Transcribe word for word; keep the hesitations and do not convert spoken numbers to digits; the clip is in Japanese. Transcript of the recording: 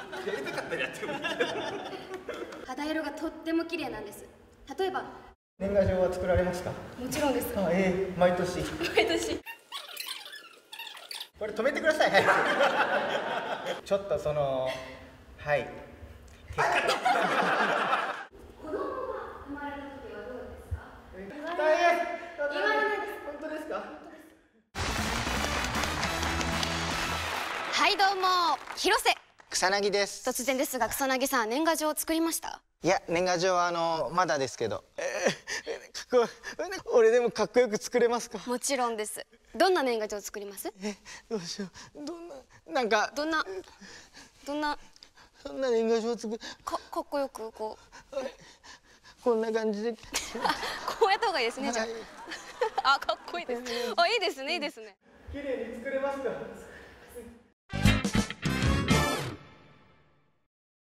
やりたかったらやってもいい。 肌色がとっても綺麗なんです。例えば年賀状は作られますか？ もちろんです。 あ、ええ、毎年。 毎年。 これ止めてください。はい。ちょっとそのはい。 子供が生まれた時はどうですか？ 大変。 言われないです。 本当ですか？ はいどうも、広瀬。 草薙です。 突然ですが草薙さん、年賀状を作りました？ いや、年賀状はあのまだですけど。えー、かっこ俺でもかっこよく作れますか？ もちろんです。どんな年賀状を作ります？ え、どうしよう。どんななんかどんなどんなそんな年賀状を作るかかっこよくこうこんな感じでこうやった方がいいですね。じゃあ、あ、かっこいいです。あ、いいですね、いいですね。 綺麗に作れますか？